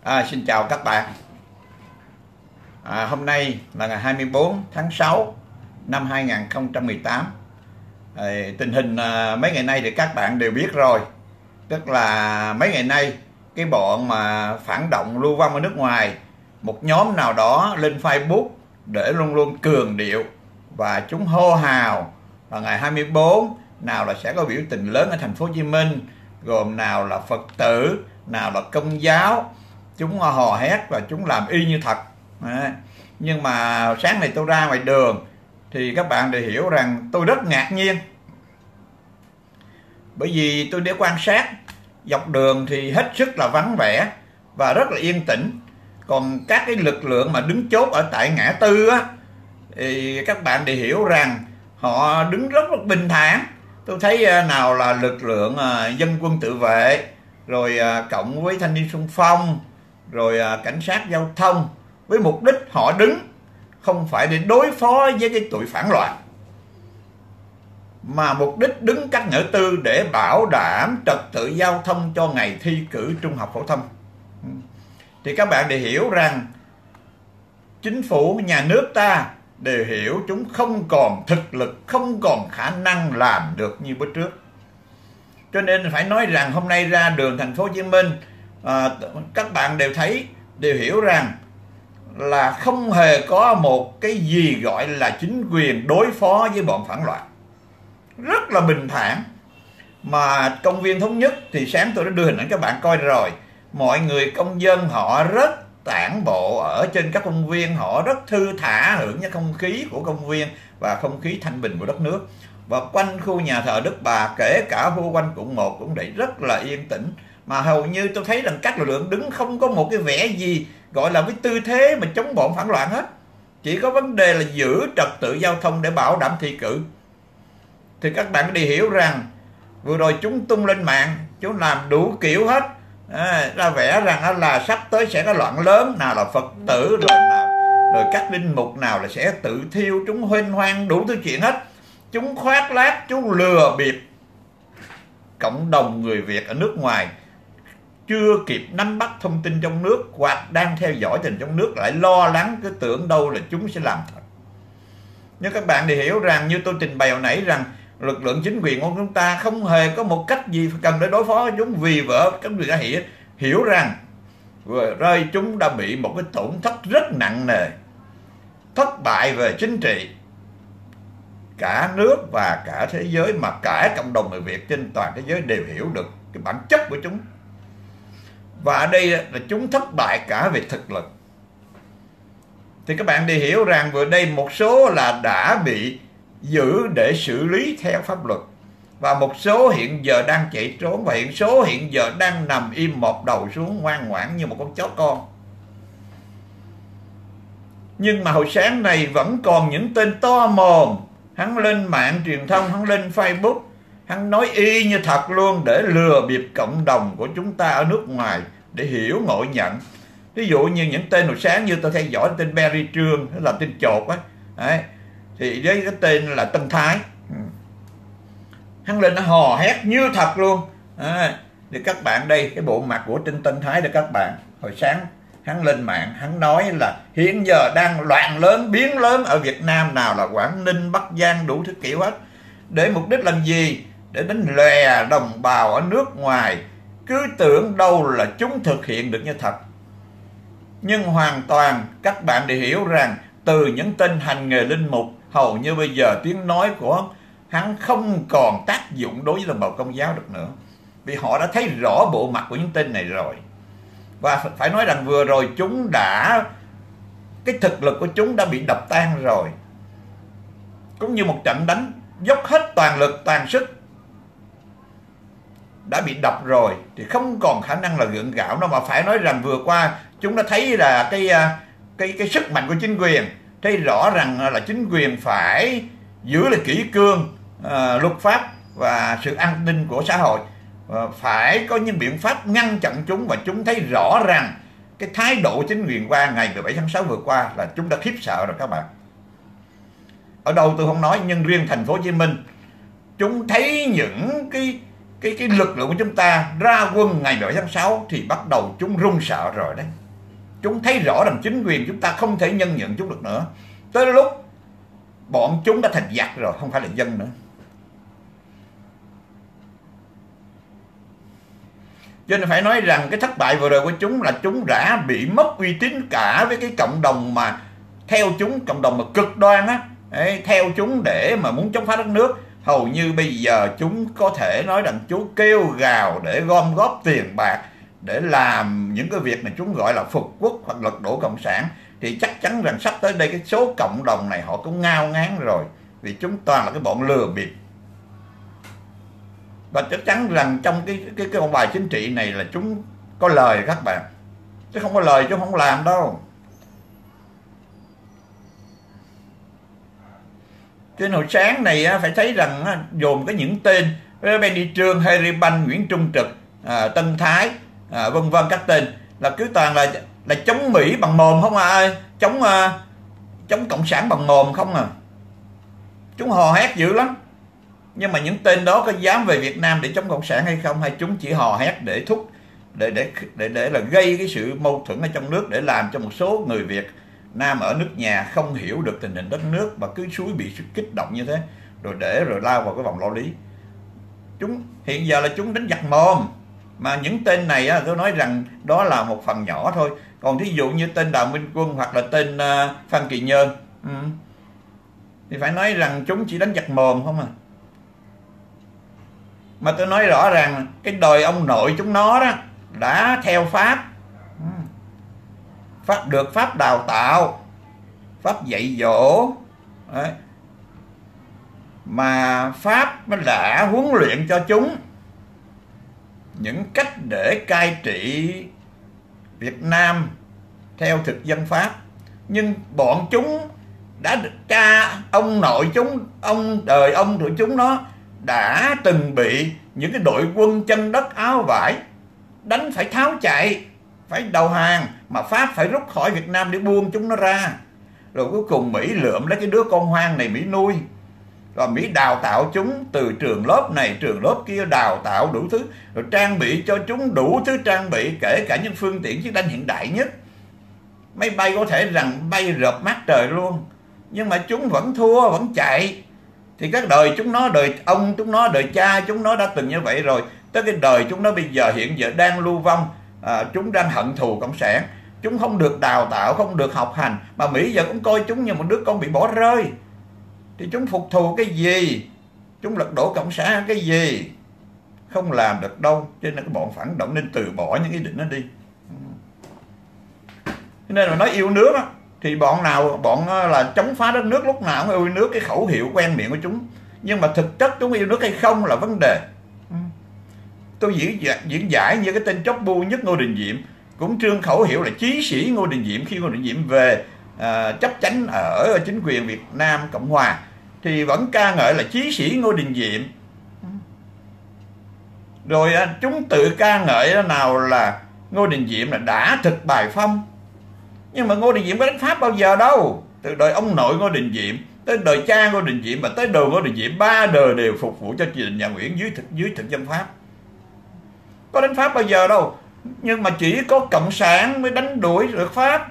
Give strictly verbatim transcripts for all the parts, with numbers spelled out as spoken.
À, xin chào các bạn. À, hôm nay là ngày hai mươi tư tháng sáu năm hai nghìn không trăm mười tám. À, tình hình à, mấy ngày nay thì các bạn đều biết rồi. Tức là mấy ngày nay cái bọn mà phản động lưu vong ở nước ngoài, một nhóm nào đó lên Facebook để luôn luôn cường điệu và chúng hô hào vào ngày hai mươi tư nào là sẽ có biểu tình lớn ở thành phố Hồ Chí Minh, gồm nào là Phật tử, nào là Công giáo. Chúng hò hét và chúng làm y như thật. À, nhưng mà sáng nay tôi ra ngoài đường thì các bạn đều hiểu rằng tôi rất ngạc nhiên, bởi vì tôi để quan sát dọc đường thì hết sức là vắng vẻ và rất là yên tĩnh. Còn các cái lực lượng mà đứng chốt ở tại ngã tư á, thì các bạn đều hiểu rằng họ đứng rất là bình thản. Tôi thấy nào là lực lượng dân quân tự vệ, rồi cộng với thanh niên xung phong, rồi cảnh sát giao thông, với mục đích họ đứng không phải để đối phó với cái tụi phản loạn, mà mục đích đứng cách ngã tư để bảo đảm trật tự giao thông cho ngày thi cử trung học phổ thông. Thì các bạn đều hiểu rằng chính phủ, nhà nước ta đều hiểu chúng không còn thực lực, không còn khả năng làm được như bữa trước. Cho nên phải nói rằng hôm nay ra đường thành phố Hồ Chí Minh, à, các bạn đều thấy, đều hiểu rằng là không hề có một cái gì gọi là chính quyền đối phó với bọn phản loạn. Rất là bình thản. Mà công viên Thống Nhất thì sáng tôi đã đưa hình ảnh các bạn coi rồi. Mọi người công dân họ rất tản bộ ở trên các công viên, họ rất thư thả hưởng những không khí của công viên và không khí thanh bình của đất nước. Và quanh khu nhà thờ Đức Bà, kể cả khu quanh quận một cũng để rất là yên tĩnh. Mà hầu như tôi thấy rằng các lực lượng đứng không có một cái vẻ gì gọi là với tư thế mà chống bọn phản loạn hết. Chỉ có vấn đề là giữ trật tự giao thông để bảo đảm thi cử. Thì các bạn đi hiểu rằng vừa rồi chúng tung lên mạng, chúng làm đủ kiểu hết, à, ra vẻ rằng là sắp tới sẽ có loạn lớn, nào là Phật tử, rồi nào, rồi các linh mục nào là sẽ tự thiêu, chúng huênh hoang đủ thứ chuyện hết. Chúng khoác lác, chúng lừa bịp cộng đồng người Việt ở nước ngoài, chưa kịp nắm bắt thông tin trong nước hoặc đang theo dõi tình trong nước lại lo lắng, cứ tưởng đâu là chúng sẽ làm thật. Nhưng các bạn thì hiểu rằng, như tôi trình bày hồi nãy, rằng lực lượng chính quyền của chúng ta không hề có một cách gì cần để đối phó với chúng. Vì vợ các người đã hiểu, hiểu rằng vừa rơi chúng đã bị một cái tổn thất rất nặng nề, thất bại về chính trị. Cả nước và cả thế giới, mà cả cộng đồng người Việt trên toàn thế giới đều hiểu được cái bản chất của chúng. Và ở đây là chúng thất bại cả về thực lực. Thì các bạn đi hiểu rằng vừa đây một số là đã bị giữ để xử lý theo pháp luật, và một số hiện giờ đang chạy trốn, và hiện số hiện giờ đang nằm im một đầu xuống ngoan ngoãn như một con chó con. Nhưng mà hồi sáng này vẫn còn những tên to mồm, hắn lên mạng truyền thông, hắn lên Facebook, hắn nói y như thật luôn để lừa bịp cộng đồng của chúng ta ở nước ngoài để hiểu ngộ nhận. Ví dụ như những tên hồi sáng như tôi theo dõi, tên Berry Trương, là tên chột á, đấy, thì với cái tên là Tân Thái, hắn lên nó hò hét như thật luôn. À, thì các bạn đây, cái bộ mặt của trên Tân Thái để các bạn, hồi sáng hắn lên mạng, hắn nói là hiện giờ đang loạn lớn, biến lớn ở Việt Nam, nào là Quảng Ninh, Bắc Giang, đủ thứ kiểu hết. Để mục đích làm gì? Để đánh lòe đồng bào ở nước ngoài, cứ tưởng đâu là chúng thực hiện được như thật. Nhưng hoàn toàn các bạn đều hiểu rằng từ những tên hành nghề linh mục, hầu như bây giờ tiếng nói của hắn không còn tác dụng đối với đồng bào Công giáo được nữa, vì họ đã thấy rõ bộ mặt của những tên này rồi. Và phải nói rằng vừa rồi chúng đã, cái thực lực của chúng đã bị đập tan rồi. Cũng như một trận đánh dốc hết toàn lực toàn sức đã bị đập rồi, thì không còn khả năng là gượng gạo đâu. Mà phải nói rằng vừa qua chúng đã thấy là cái cái cái sức mạnh của chính quyền, thấy rõ rằng là chính quyền phải giữ lại kỷ cương, uh, luật pháp và sự an ninh của xã hội, uh, phải có những biện pháp ngăn chặn chúng. Và chúng thấy rõ rằng cái thái độ chính quyền qua ngày mười bảy tháng sáu vừa qua là chúng đã khiếp sợ rồi các bạn. Ở đâu tôi không nói, nhưng riêng thành phố Hồ Chí Minh, chúng thấy những cái cái cái lực lượng của chúng ta ra quân ngày bảy tháng sáu thì bắt đầu chúng run sợ rồi đấy. Chúng thấy rõ rằng chính quyền chúng ta không thể nhân nhượng chúng được nữa. Tới lúc bọn chúng đã thành giặc rồi, không phải là dân nữa. Cho nên phải nói rằng cái thất bại vừa rồi của chúng là chúng đã bị mất uy tín cả với cái cộng đồng mà theo chúng, cộng đồng mà cực đoan á, đấy, theo chúng để mà muốn chống phá đất nước. Hầu như bây giờ chúng có thể nói rằng chú kêu gào để gom góp tiền bạc để làm những cái việc mà chúng gọi là phục quốc hoặc lật đổ cộng sản, thì chắc chắn rằng sắp tới đây cái số cộng đồng này họ cũng ngao ngán rồi, vì chúng toàn là cái bọn lừa bịp. Và chắc chắn rằng trong cái cái cái ông bài chính trị này là chúng có lời các bạn, chứ không có lời chúng không làm đâu. Trên hồi sáng này phải thấy rằng dồn cái những tên Benny Trương, Harry Banh, Nguyễn Trung Trực, à, Tân Thái, à, vân vân các tên là cứ toàn là là chống Mỹ bằng mồm không à ơi, chống uh, chống cộng sản bằng mồm không à. Chúng hò hét dữ lắm. Nhưng mà những tên đó có dám về Việt Nam để chống cộng sản hay không, hay chúng chỉ hò hét để thúc để để để để là gây cái sự mâu thuẫn ở trong nước, để làm cho một số người Việt Nam ở nước nhà không hiểu được tình hình đất nước và cứ suối bị sự kích động như thế, rồi để rồi lao vào cái vòng lao lý. Chúng hiện giờ là chúng đánh giặc mồm, mà những tên này á, tôi nói rằng đó là một phần nhỏ thôi. Còn thí dụ như tên Đào Minh Quân hoặc là tên uh, Phan Kỳ Nhơn, ừ, thì phải nói rằng chúng chỉ đánh giặc mồm không à. Mà tôi nói rõ ràng cái đời ông nội chúng nó đó đã theo Pháp, Pháp được Pháp đào tạo, Pháp dạy dỗ. Đấy. Mà Pháp nó đã huấn luyện cho chúng những cách để cai trị Việt Nam theo thực dân Pháp. Nhưng bọn chúng đã, cha ông nội chúng, ông đời ông tụi chúng nó đã từng bị những cái đội quân chân đất áo vải đánh phải tháo chạy, phải đầu hàng, mà Pháp phải rút khỏi Việt Nam để buông chúng nó ra. Rồi cuối cùng Mỹ lượm lấy cái đứa con hoang này Mỹ nuôi. Rồi Mỹ đào tạo chúng từ trường lớp này trường lớp kia, đào tạo đủ thứ, rồi trang bị cho chúng đủ thứ trang bị, kể cả những phương tiện chiến tranh hiện đại nhất. Máy bay có thể rằng bay rợp mát trời luôn, nhưng mà chúng vẫn thua, vẫn chạy. Thì các đời chúng nó, đời ông chúng nó, đời cha chúng nó đã từng như vậy rồi. Tới cái đời chúng nó bây giờ hiện giờ đang lưu vong, à, chúng đang hận thù cộng sản. Chúng không được đào tạo, không được học hành, mà Mỹ giờ cũng coi chúng như một đứa con bị bỏ rơi. Thì chúng phục thù cái gì, chúng lật đổ cộng sản cái gì, không làm được đâu. Cho nên cái bọn phản động nên từ bỏ những ý định nó đi. Cho nên là nói yêu nước á, thì bọn nào bọn là chống phá đất nước lúc nào cũng yêu nước, cái khẩu hiệu quen miệng của chúng. Nhưng mà thực chất chúng yêu nước hay không là vấn đề. Tôi diễn, diễn giải như cái tên chóp bu nhất Ngô Đình Diệm cũng trương khẩu hiệu là chí sĩ Ngô Đình Diệm. Khi Ngô Đình Diệm về à, chấp chánh ở chính quyền Việt Nam Cộng Hòa thì vẫn ca ngợi là chí sĩ Ngô Đình Diệm. Rồi à, chúng tự ca ngợi nào là Ngô Đình Diệm là đã thực bài phong. Nhưng mà Ngô Đình Diệm có đánh Pháp bao giờ đâu. Từ đời ông nội Ngô Đình Diệm tới đời cha Ngô Đình Diệm và tới đời Ngô Đình Diệm, ba đời đều phục vụ cho triều đình nhà Nguyễn dưới thực dưới thực dân Pháp. Có đánh Pháp bao giờ đâu. Nhưng mà chỉ có cộng sản mới đánh đuổi được Pháp.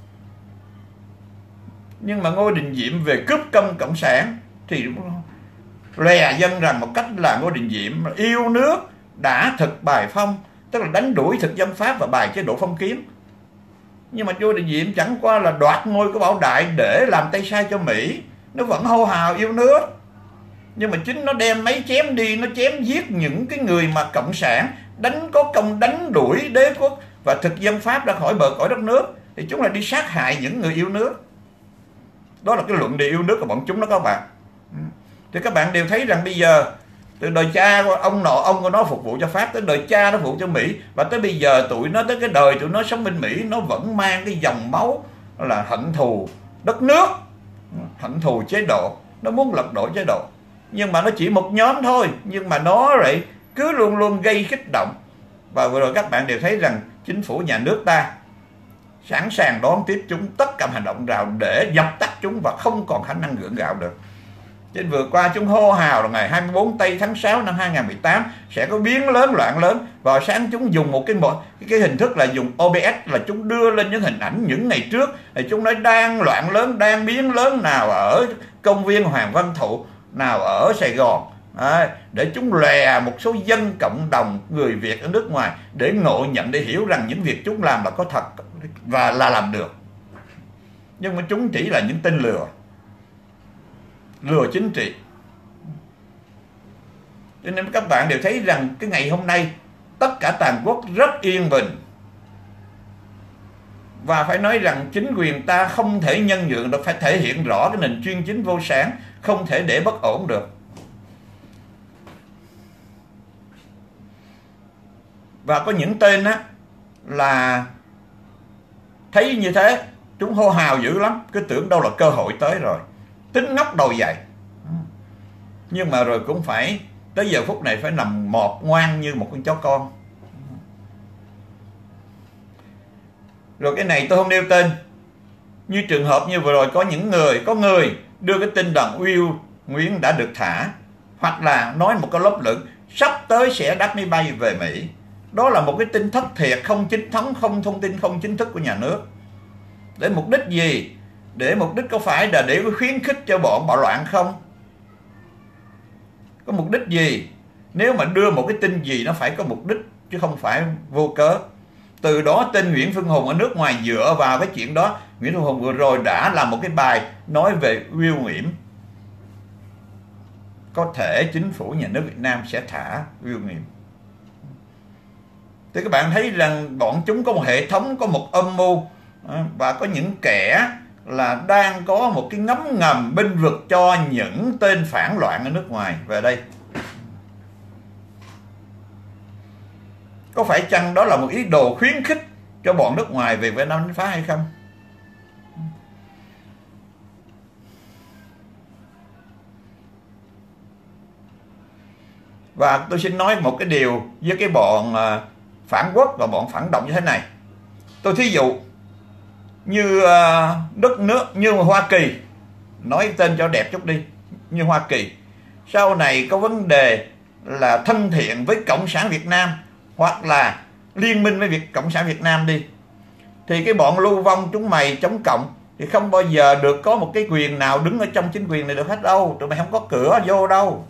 Nhưng mà Ngô Đình Diệm về cướp công cộng sản thì lè dân rằng một cách là Ngô Đình Diệm yêu nước, đã thực bài phong, tức là đánh đuổi thực dân Pháp và bài chế độ phong kiến. Nhưng mà Ngô Đình Diệm chẳng qua là đoạt ngôi của Bảo Đại để làm tay sai cho Mỹ. Nó vẫn hô hào yêu nước, nhưng mà chính nó đem máy chém đi, nó chém giết những cái người mà cộng sản đánh có công đánh đuổi đế quốc và thực dân Pháp ra khỏi bờ cõi đất nước. Thì chúng là đi sát hại những người yêu nước. Đó là cái luận điệu yêu nước của bọn chúng đó các bạn. Thì các bạn đều thấy rằng bây giờ từ đời cha ông nọ ông của nó phục vụ cho Pháp, tới đời cha nó phục vụ cho Mỹ, và tới bây giờ tụi nó, tới cái đời tụi nó sống bên Mỹ, nó vẫn mang cái dòng máu là hận thù đất nước, hận thù chế độ, nó muốn lật đổ chế độ. Nhưng mà nó chỉ một nhóm thôi, nhưng mà nó lại cứ luôn luôn gây kích động. Và vừa rồi các bạn đều thấy rằng chính phủ nhà nước ta sẵn sàng đón tiếp chúng tất cả hành động nào để dập tắt chúng và không còn khả năng gượng gạo được. Trên vừa qua chúng hô hào là ngày hai mươi tư tây tháng sáu năm hai nghìn không trăm mười tám sẽ có biến lớn loạn lớn. Vào sáng chúng dùng một cái một cái, cái hình thức là dùng O B S, là chúng đưa lên những hình ảnh những ngày trước, thì chúng nói đang loạn lớn, đang biến lớn, nào ở công viên Hoàng Văn Thụ, nào ở Sài Gòn. À, để chúng lè một số dân cộng đồng người Việt ở nước ngoài để ngộ nhận, để hiểu rằng những việc chúng làm là có thật và là làm được. Nhưng mà chúng chỉ là những tên lừa, lừa chính trị. Cho nên các bạn đều thấy rằng cái ngày hôm nay tất cả toàn quốc rất yên bình. Và phải nói rằng chính quyền ta không thể nhân nhượng được, phải thể hiện rõ cái nền chuyên chính vô sản, không thể để bất ổn được. Và có những tên á là thấy như thế chúng hô hào dữ lắm, cứ tưởng đâu là cơ hội tới rồi, tính ngóc đầu dậy. Nhưng mà rồi cũng phải tới giờ phút này phải nằm mọt ngoan như một con chó con. Rồi cái này tôi không nêu tên, như trường hợp như vừa rồi có những người, có người đưa cái tin rằng Will Nguyễn đã được thả, hoặc là nói một cái lớp luận sắp tới sẽ đáp máy bay về Mỹ. Đó là một cái tin thất thiệt, không chính thống, không thông tin, không chính thức của nhà nước. Để mục đích gì? Để mục đích có phải là để khuyến khích cho bọn bạo loạn không? Có mục đích gì? Nếu mà đưa một cái tin gì nó phải có mục đích, chứ không phải vô cớ. Từ đó tên Nguyễn Phương Hùng ở nước ngoài dựa vào cái chuyện đó. Nguyễn Phương Hùng vừa rồi đã làm một cái bài nói về Will Nguyễn. Có thể chính phủ nhà nước Việt Nam sẽ thả Will Nguyễn. Thì các bạn thấy rằng bọn chúng có một hệ thống, có một âm mưu, và có những kẻ là đang có một cái ngấm ngầm binh vực cho những tên phản loạn ở nước ngoài về đây. Có phải chăng đó là một ý đồ khuyến khích cho bọn nước ngoài về Việt Nam đánh phá hay không? Và tôi xin nói một cái điều với cái bọn phản quốc và bọn phản động như thế này. Tôi thí dụ như đất nước như Hoa Kỳ, nói tên cho đẹp chút đi, như Hoa Kỳ sau này có vấn đề là thân thiện với Cộng sản Việt Nam hoặc là liên minh với Việt Cộng sản Việt Nam đi, thì cái bọn lưu vong chúng mày chống cộng thì không bao giờ được có một cái quyền nào đứng ở trong chính quyền này được hết đâu. Tụi mày không có cửa vô đâu.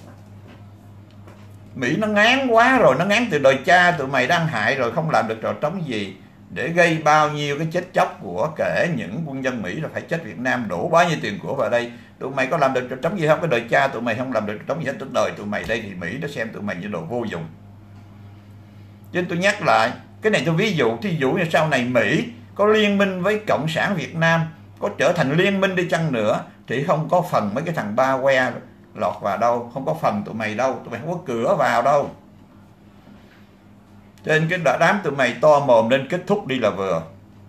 Mỹ nó ngán quá rồi, nó ngán từ đời cha tụi mày đang hại rồi, không làm được trò trống gì để gây bao nhiêu cái chết chóc của kể những quân dân Mỹ là phải chết Việt Nam, đổ bao nhiêu tiền của vào đây. Tụi mày có làm được trò trống gì không? Cái đời cha tụi mày không làm được trò trống gì hết. Đời tụi mày đây thì Mỹ nó xem tụi mày như đồ vô dụng. Cho nên tôi nhắc lại, cái này tôi ví dụ, thí dụ như sau này Mỹ có liên minh với Cộng sản Việt Nam, có trở thành liên minh đi chăng nữa, thì không có phần mấy cái thằng ba que lọt vào đâu, không có phần tụi mày đâu, tụi mày không có cửa vào đâu. Cho nên cái đám tụi mày to mồm lên kết thúc đi là vừa.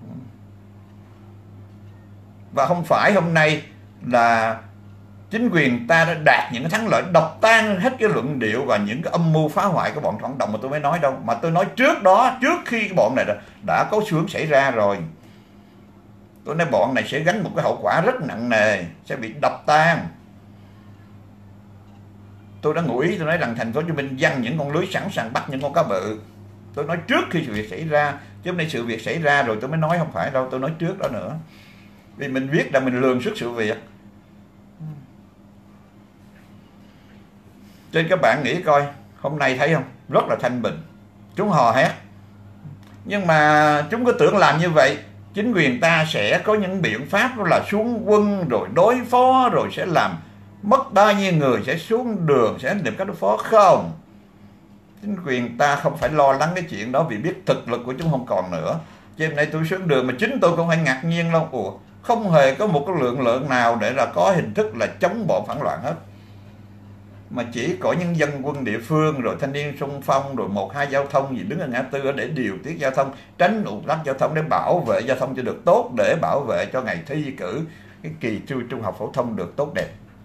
Và không phải hôm nay là chính quyền ta đã đạt những cái thắng lợi đập tan hết cái luận điệu và những cái âm mưu phá hoại của bọn phản động mà tôi mới nói đâu. Mà tôi nói trước đó, trước khi cái bọn này đã, đã có xu hướng xảy ra rồi. Tôi nói bọn này sẽ gánh một cái hậu quả rất nặng nề, sẽ bị đập tan. Tôi đã ngụ ý tôi nói rằng thành phố Hồ Chí Minh giăng những con lưới sẵn sàng bắt những con cá bự. Tôi nói trước khi sự việc xảy ra, chứ hôm nay sự việc xảy ra rồi tôi mới nói, không phải đâu, tôi nói trước đó nữa. Vì mình biết là mình lường trước sự việc. Cho nên các bạn nghĩ coi, hôm nay thấy không, rất là thanh bình, chúng hò hét. Nhưng mà chúng có tưởng làm như vậy chính quyền ta sẽ có những biện pháp đó là xuống quân rồi đối phó, rồi sẽ làm mất bao nhiêu người, sẽ xuống đường, sẽ tìm cách đối phó. Không, chính quyền ta không phải lo lắng cái chuyện đó, vì biết thực lực của chúng không còn nữa. Cho nên nay tôi xuống đường mà chính tôi cũng phải ngạc nhiên luôn. Ủa, không hề có một cái lượng lượng nào để là có hình thức là chống bọn phản loạn hết, mà chỉ có những dân quân địa phương rồi thanh niên xung phong rồi một hai giao thông gì đứng ở ngã tư để điều tiết giao thông, tránh ùn tắc giao thông, để bảo vệ giao thông cho được tốt, để bảo vệ cho ngày thi cử cái kỳ thi trung học phổ thông được tốt đẹp.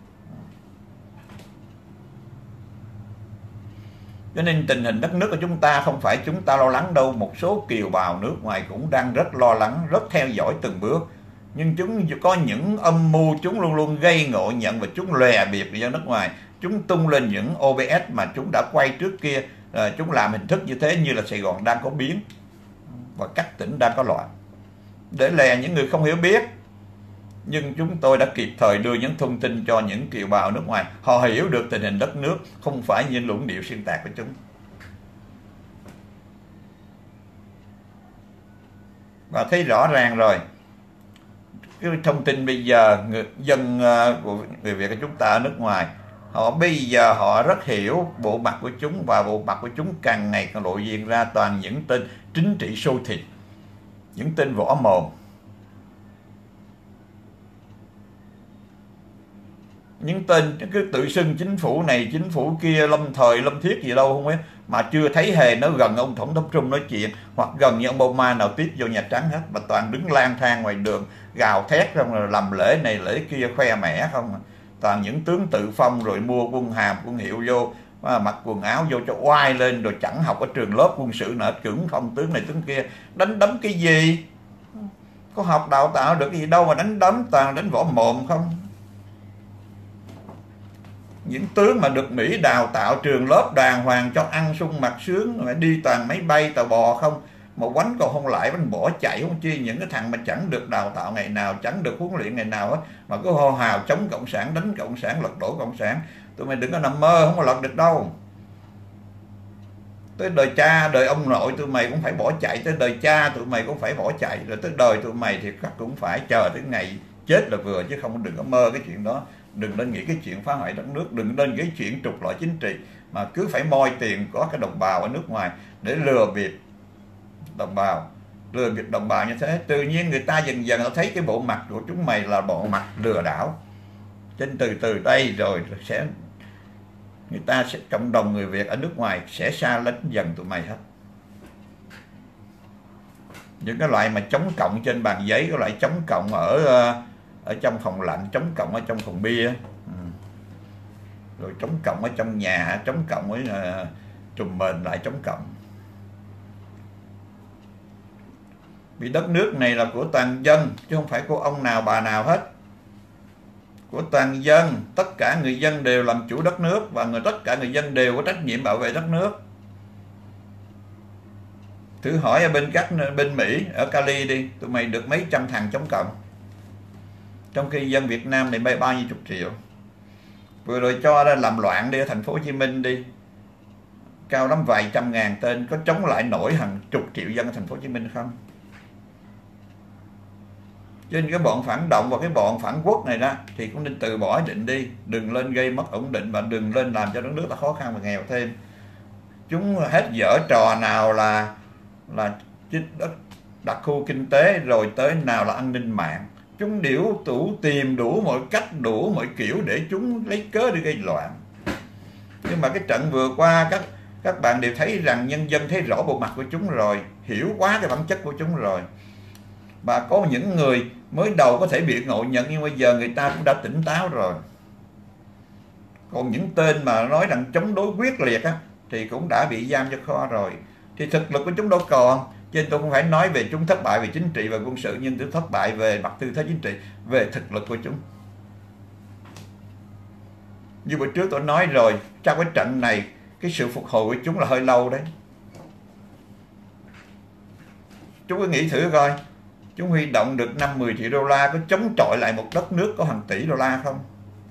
Cho nên tình hình đất nước của chúng ta không phải chúng ta lo lắng đâu, một số kiều bào nước ngoài cũng đang rất lo lắng, rất theo dõi từng bước. Nhưng chúng có những âm mưu, chúng luôn luôn gây ngộ nhận và chúng lòe biệt với dân nước ngoài. Chúng tung lên những o bê ét mà chúng đã quay trước kia, à, chúng làm hình thức như thế, như là Sài Gòn đang có biến và các tỉnh đang có loạn, để lè những người không hiểu biết. Nhưng chúng tôi đã kịp thời đưa những thông tin cho những kiều bào nước ngoài, họ hiểu được tình hình đất nước, không phải như luận điệu xuyên tạc của chúng. Và thấy rõ ràng rồi, cái thông tin bây giờ người dân của người Việt của chúng ta ở nước ngoài, họ bây giờ họ rất hiểu bộ mặt của chúng, và bộ mặt của chúng càng ngày càng lộ diện ra toàn những tên chính trị xô thịt, những tên võ mồm, những tên cứ tự xưng chính phủ này chính phủ kia, lâm thời lâm thiết gì đâu không biết, mà chưa thấy hề nó gần ông tổng thống Trump nói chuyện, hoặc gần như ông Obama nào tiếp vô Nhà Trắng hết, mà toàn đứng lang thang ngoài đường gào thét không, rồi làm lễ này lễ kia khoe mẽ không. Toàn những tướng tự phong rồi mua quân hàm quân hiệu vô, mặc quần áo vô cho oai lên, rồi chẳng học ở trường lớp quân sự nào trưởng không, tướng này tướng kia. Đánh đấm cái gì, có học đào tạo được cái gì đâu mà đánh đấm, toàn đánh võ mồm không. Những tướng mà được Mỹ đào tạo trường lớp đàng hoàng cho ăn sung mặc sướng, mà đi toàn máy bay tàu bò không, mà quánh còn không lại, bánh bỏ chạy không chi. Những cái thằng mà chẳng được đào tạo ngày nào, chẳng được huấn luyện ngày nào hết, mà cứ hô hào chống cộng sản, đánh cộng sản, lật đổ cộng sản. Tụi mày đừng có nằm mơ, không có lật được đâu. Tới đời cha đời ông nội tụi mày cũng phải bỏ chạy, tới đời cha tụi mày cũng phải bỏ chạy, rồi tới đời tụi mày thì chắc cũng phải chờ tới ngày chết là vừa, chứ không đừng có mơ cái chuyện đó. Đừng nên nghĩ cái chuyện phá hoại đất nước, đừng nên cái chuyện trục lợi chính trị, mà cứ phải moi tiền có cái đồng bào ở nước ngoài để lừa bịp đồng bào, lừa bịp đồng bào như thế. Tự nhiên người ta dần dần nó thấy cái bộ mặt của chúng mày là bộ mặt lừa đảo. Trên từ từ đây rồi sẽ người ta sẽ, cộng đồng người Việt ở nước ngoài sẽ xa lánh dần tụi mày hết. Những cái loại mà chống cộng trên bàn giấy, cái loại chống cộng ở ở trong phòng lạnh, chống cộng ở trong phòng bia, ừ. rồi chống cộng ở trong nhà, chống cộng với uh, trùm mền lại chống cộng. Vì đất nước này là của toàn dân, chứ không phải của ông nào bà nào hết. Của toàn dân, tất cả người dân đều làm chủ đất nước, và người tất cả người dân đều có trách nhiệm bảo vệ đất nước. Thử hỏi ở bên các bên Mỹ, ở Cali đi, tụi mày được mấy trăm thằng chống cộng, trong khi dân Việt Nam này bay bao nhiêu chục triệu. Vừa rồi cho ra làm loạn đi ở thành phố Hồ Chí Minh đi, cao lắm vài trăm ngàn tên, có chống lại nổi hàng chục triệu dân ở thành phố Hồ Chí Minh không? Trên cái bọn phản động và cái bọn phản quốc này đó thì cũng nên từ bỏ định đi, đừng lên gây mất ổn định, và đừng lên làm cho đất nước ta khó khăn và nghèo thêm. Chúng hết dở trò nào là là đất đặc khu kinh tế, rồi tới nào là an ninh mạng. Chúng điểu tủ tìm đủ mọi cách, đủ mọi kiểu để chúng lấy cớ để gây loạn. Nhưng mà cái trận vừa qua, các các bạn đều thấy rằng nhân dân thấy rõ bộ mặt của chúng rồi, hiểu quá cái bản chất của chúng rồi. Và có những người mới đầu có thể bị ngộ nhận, nhưng bây giờ người ta cũng đã tỉnh táo rồi. Còn những tên mà nói rằng chống đối quyết liệt á, thì cũng đã bị giam cho kho rồi. Thì thực lực của chúng đâu còn. Cho nên tôi không phải nói về chúng thất bại về chính trị và quân sự, nhưng tôi thất bại về mặt tư thế chính trị, về thực lực của chúng. Như bữa trước tôi nói rồi, trong cái trận này, cái sự phục hồi của chúng là hơi lâu đấy. Chúng cứ nghĩ thử coi, chúng huy động được năm mười triệu đô la, có chống chọi lại một đất nước có hàng tỷ đô la không?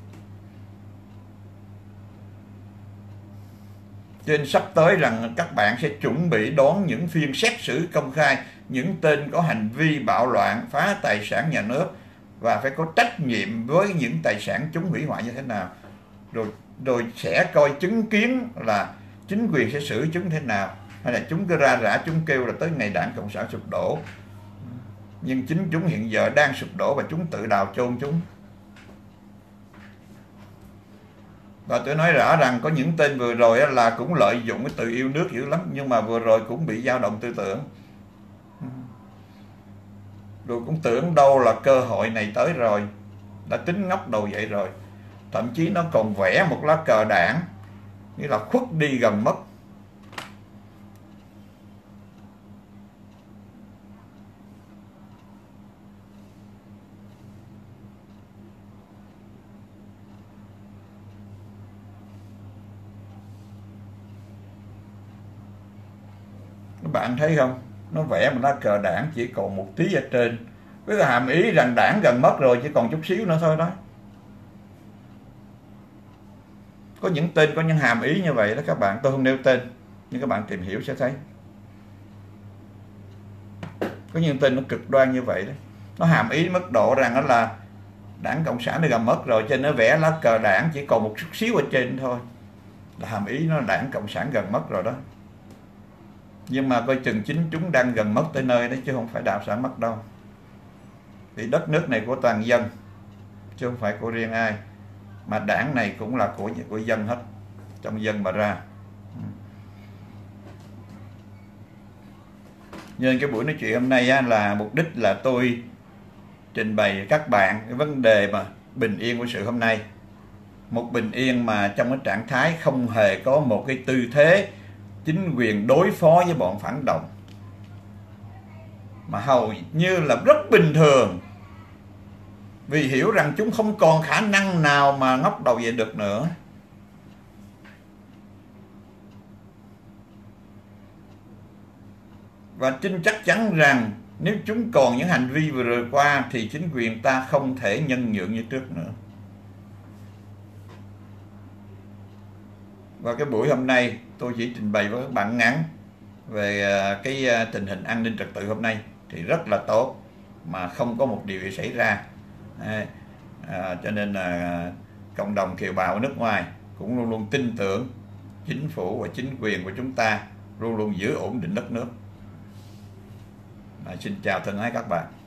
Cho nên sắp tới rằng các bạn sẽ chuẩn bị đón những phiên xét xử công khai những tên có hành vi bạo loạn, phá tài sản nhà nước, và phải có trách nhiệm với những tài sản chúng hủy hoại như thế nào. Rồi rồi sẽ coi chứng kiến là chính quyền sẽ xử chúng thế nào, hay là chúng cứ ra rã chúng kêu là tới ngày Đảng Cộng sản sụp đổ. Nhưng chính chúng hiện giờ đang sụp đổ, và chúng tự đào chôn chúng. Và tôi nói rõ rằng có những tên vừa rồi là cũng lợi dụng cái từ yêu nước dữ lắm, nhưng mà vừa rồi cũng bị dao động tư tưởng. Rồi cũng tưởng đâu là cơ hội này tới rồi, đã tính ngóc đầu dậy rồi. Thậm chí nó còn vẽ một lá cờ đảng, nghĩa là khuất đi gần mất. bạn thấy không, nó vẽ một lá cờ đảng chỉ còn một tí ở trên, với cái hàm ý rằng đảng gần mất rồi, chỉ còn chút xíu nữa thôi đó. Có những tên có những hàm ý như vậy đó các bạn, tôi không nêu tên nhưng các bạn tìm hiểu sẽ thấy. Có những tên nó cực đoan như vậy đó, nó hàm ý mức độ rằng đó là đảng Cộng sản nó gần mất rồi, cho nên nó vẽ lá cờ đảng chỉ còn một chút xíu ở trên thôi, là hàm ý nó là đảng Cộng sản gần mất rồi đó. Nhưng mà coi chừng chính chúng đang gần mất tới nơi đấy, chứ không phải đảng sản mất đâu. Vì đất nước này của toàn dân, chứ không phải của riêng ai, mà đảng này cũng là của của dân hết, trong dân mà ra. Nên cái buổi nói chuyện hôm nay á, là mục đích là tôi trình bày các bạn cái vấn đề mà bình yên của sự hôm nay. Một bình yên mà trong cái trạng thái không hề có một cái tư thế chính quyền đối phó với bọn phản động, mà hầu như là rất bình thường, vì hiểu rằng chúng không còn khả năng nào mà ngóc đầu dậy được nữa. Và Trinh chắc chắn rằng nếu chúng còn những hành vi vừa rồi qua thì chính quyền ta không thể nhân nhượng như trước nữa. Và cái buổi hôm nay tôi chỉ trình bày với các bạn ngắn về cái tình hình an ninh trật tự hôm nay thì rất là tốt, mà không có một điều gì xảy ra. À, à, cho nên là cộng đồng kiều bào ở nước ngoài cũng luôn luôn tin tưởng chính phủ và chính quyền của chúng ta luôn luôn giữ ổn định đất nước. À, xin chào thân ái các bạn.